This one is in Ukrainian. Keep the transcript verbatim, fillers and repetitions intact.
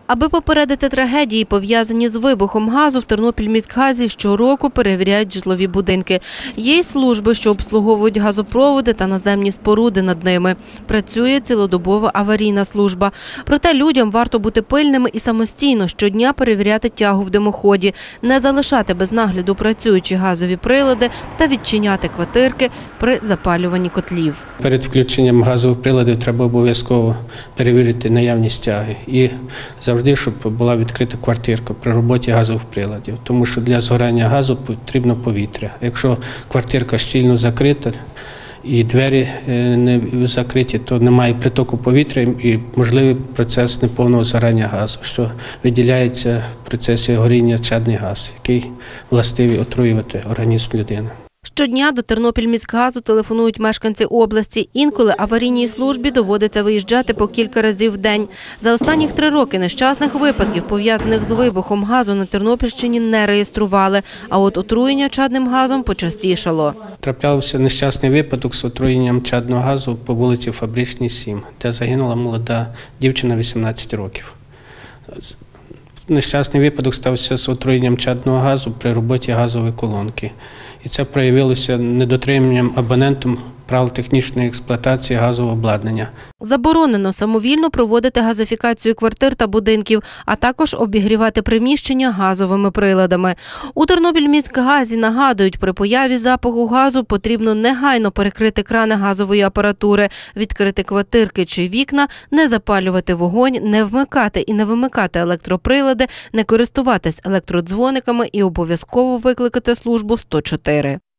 Аби попередити трагедії, пов'язані з вибухом газу, в Тернопільміськгазі щороку перевіряють житлові будинки. Є й служби, що обслуговують газопроводи та наземні споруди над ними. Працює цілодобова аварійна служба. Проте людям варто бути пильними і самостійно щодня перевіряти тягу в димоході, не залишати без нагляду працюючі газові прилади та відчиняти квартирки при запалюванні котлів. Перед включенням газових приладів треба обов'язково перевірити наявність тяги і завжди, щоб була відкрита квартирка при роботі газових приладів, тому що для згорання газу потрібно повітря. Якщо квартирка щільно закрита і двері не закриті, то немає притоку повітря і можливий процес неповного згорання газу, що виділяється в процесі горіння чадний газ, який властивий отруювати організм людини. Щодня до Тернопільміськгазу телефонують мешканці області. Інколи аварійній службі доводиться виїжджати по кілька разів в день. За останніх три роки нещасних випадків, пов'язаних з вибухом газу, на Тернопільщині не реєстрували. А от отруєння чадним газом почастішало. Траплявся нещасний випадок з отруєнням чадного газу по вулиці Фабричній, сім, де загинула молода дівчина вісімнадцяти років. Нещасний випадок стався з отруєнням чадного газу при роботі газової колонки. І це проявилося недотриманням абонентом правил технічної експлуатації газового обладнання. Заборонено самовільно проводити газифікацію квартир та будинків, а також обігрівати приміщення газовими приладами. У Тернопільміськгазі нагадують, при появі запаху газу потрібно негайно перекрити крани газової апаратури, відкрити квартирки чи вікна, не запалювати вогонь, не вмикати і не вимикати електроприлади, не користуватись електродзвониками і обов'язково викликати службу сто чотири.